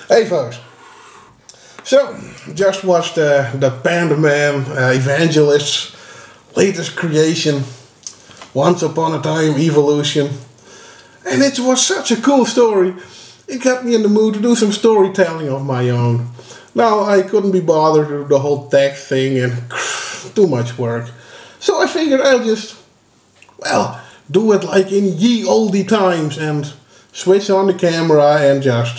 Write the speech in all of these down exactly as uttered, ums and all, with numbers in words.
Hey folks, so just watched uh, the Panda Man uh, Evangelist's latest creation, Once Upon a Time Evolution, and it was such a cool story. It got me in the mood to do some storytelling of my own. Now I couldn't be bothered with the whole text thing and too much work, so I figured I'll just, well, do it like in ye olde times and switch on the camera and just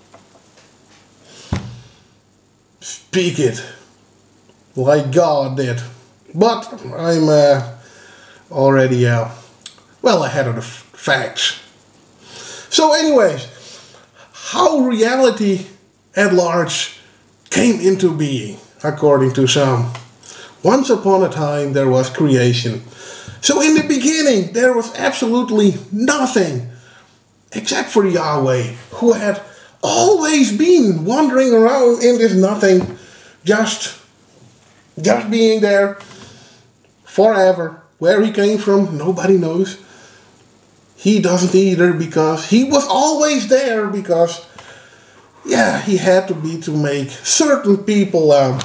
speak it like God did. But I'm uh, already uh, well ahead of the f facts. So anyways, how reality at large came into being, according to some. Once upon a time there was creation. So in the beginning there was absolutely nothing except for Yahweh, who had always been wandering around in this nothing, just, just being there forever. Where he came from, nobody knows. He doesn't either, because he was always there, because, yeah, he had to be to make certain people, um,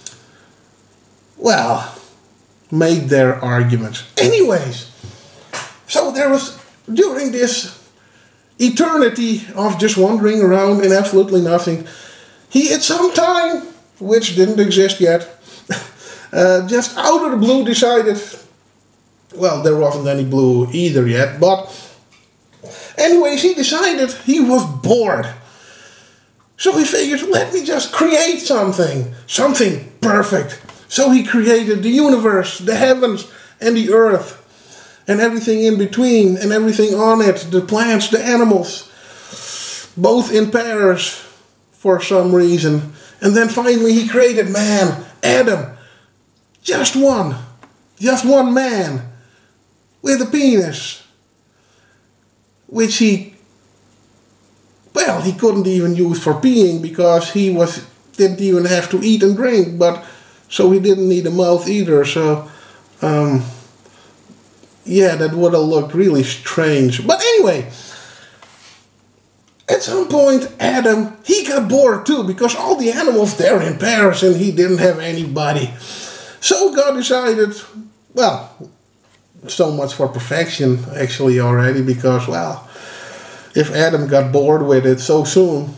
well, make their arguments. Anyways, so there was, during this eternity of just wandering around in absolutely nothing, he at some time, which didn't exist yet, uh, just out of the blue decided, well, there wasn't any blue either yet, but anyways, he decided he was bored. So he figured, let me just create something, something perfect. So he created the universe, the heavens and the earth, and everything in between, and everything on it, the plants, the animals, both in pairs for some reason. And then finally he created man, Adam, just one, just one man, with a penis, which he, well, he couldn't even use for peeing, because he was didn't even have to eat and drink, but so he didn't need a mouth either. So, um, yeah, that would have looked really strange. But anyway, at some point, Adam, he got bored too, because all the animals there in pairs and he didn't have anybody. So God decided, well, so much for perfection actually already, because, well, if Adam got bored with it so soon,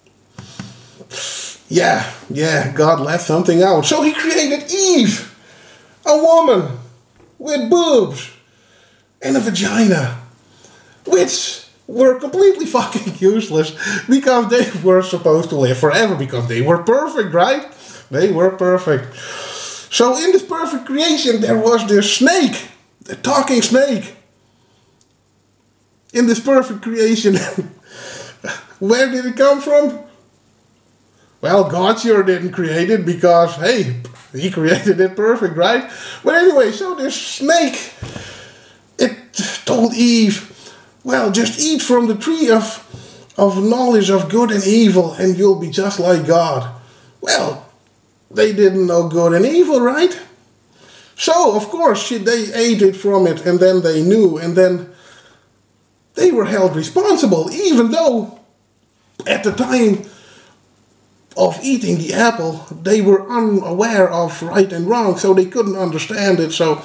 yeah, yeah, God left something out. So he created Eve, a woman with boobs and a vagina, which were completely fucking useless, because they were supposed to live forever, because they were perfect, right? They were perfect. So in this perfect creation there was this snake, the talking snake. In this perfect creation, where did it come from? Well, God sure didn't create it, because, hey, he created it perfect, right? But anyway, so this snake, it told Eve, well, just eat from the tree of, of knowledge of good and evil, and you'll be just like God. Well, they didn't know good and evil, right? So, of course, they ate it from it, and then they knew, and then they were held responsible, even though at the time of eating the apple, they were unaware of right and wrong, so they couldn't understand it. So,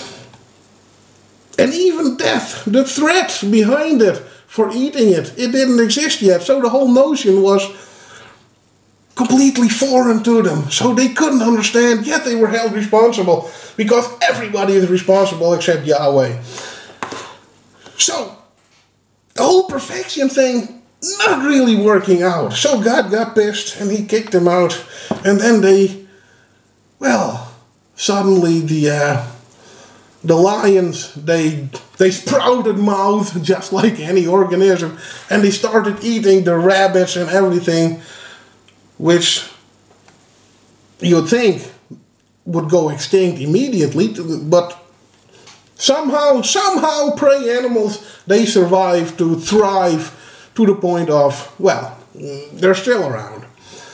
and even death, the threat behind it for eating it, it didn't exist yet. So the whole notion was completely foreign to them. So they couldn't understand, yet they were held responsible, because everybody is responsible except Yahweh. So the whole perfection thing not really working out. So God got pissed and he kicked them out. And then they, well, suddenly the uh, the lions, they they sprouted mouths just like any organism, and they started eating the rabbits and everything, which you'd think would go extinct immediately, but somehow, somehow prey animals, they survive to thrive to the point of, well, they're still around.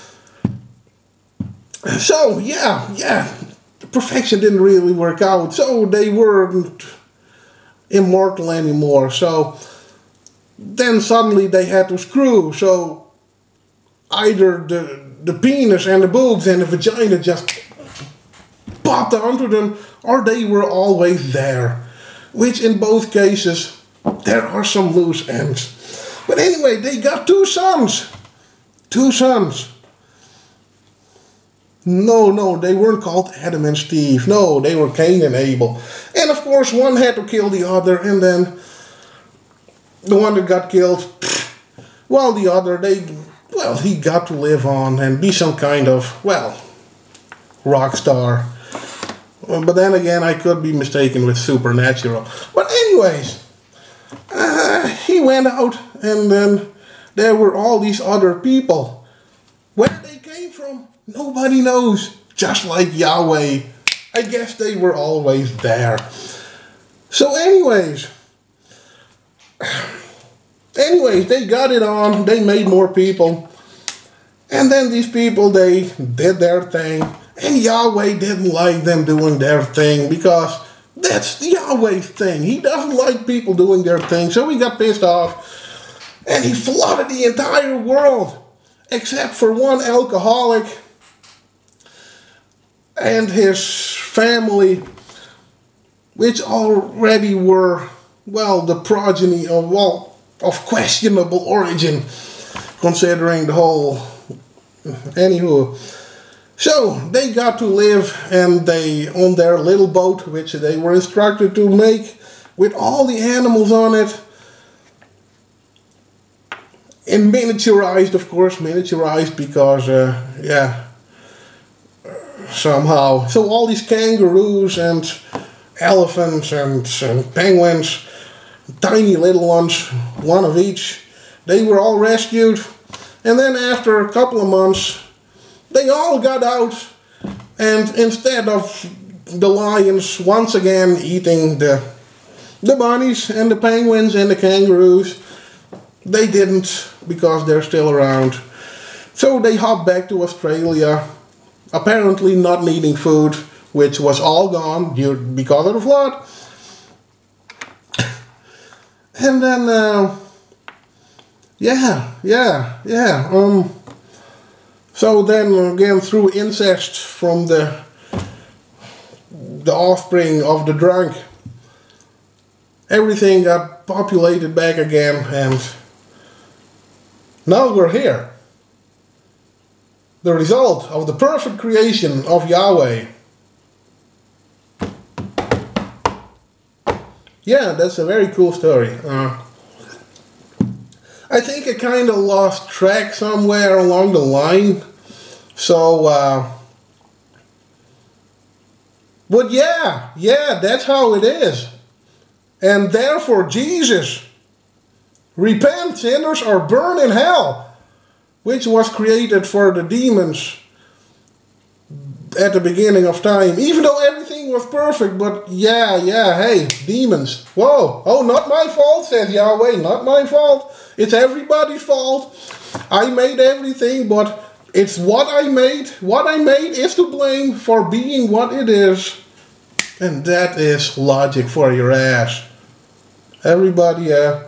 So, yeah, yeah, the perfection didn't really work out, so they weren't immortal anymore. So then suddenly they had to screw, so either the, the penis and the boobs and the vagina just popped onto them, or they were always there. Which in both cases, there are some loose ends. But anyway, they got two sons. Two sons. No, no, they weren't called Adam and Steve. No, they were Cain and Abel. And of course, one had to kill the other, and then the one that got killed, well, the other, they, well, he got to live on and be some kind of, well, rock star. But then again, I could be mistaken with supernatural. But anyways, uh, he went out, and then there were all these other people. Where they came from, nobody knows. Just like Yahweh. I guess they were always there. So anyways, anyways, they got it on. They made more people. And then these people, they did their thing. And Yahweh didn't like them doing their thing, because that's Yahweh's thing. He doesn't like people doing their thing. So he got pissed off. And he flooded the entire world. Except for one alcoholic and his family, which already were, well, the progeny of, well, of questionable origin, considering the whole, anywho. So, they got to live, and they, on their little boat, which they were instructed to make, with all the animals on it, and miniaturized, of course, miniaturized, because, uh, yeah, somehow. So all these kangaroos and elephants and, and penguins, tiny little ones, one of each, they were all rescued. And then after a couple of months, they all got out, and instead of the lions once again eating the, the bunnies and the penguins and the kangaroos, they didn't, because they're still around. So they hopped back to Australia, apparently not needing food, which was all gone due, because of the flood. And then, uh, yeah, yeah, yeah. Um, so then again, through incest from the the offspring of the drunk, everything got populated back again, and now we're here. The result of the perfect creation of Yahweh. Yeah, that's a very cool story. Uh, I think I kind of lost track somewhere along the line. So, uh, but yeah, yeah, that's how it is. And therefore Jesus, repent, sinners, or burn in hell, which was created for the demons at the beginning of time. Even though everything was perfect, but yeah, yeah, hey, demons. Whoa, oh, not my fault, says Yahweh, not my fault. It's everybody's fault. I made everything, but it's what I made. What I made is to blame for being what it is. And that is logic for your ass. Everybody, uh,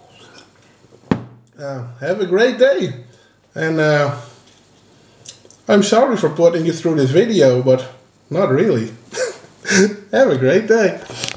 uh, have a great day. And uh, I'm sorry for putting you through this video, but not really. Have a great day.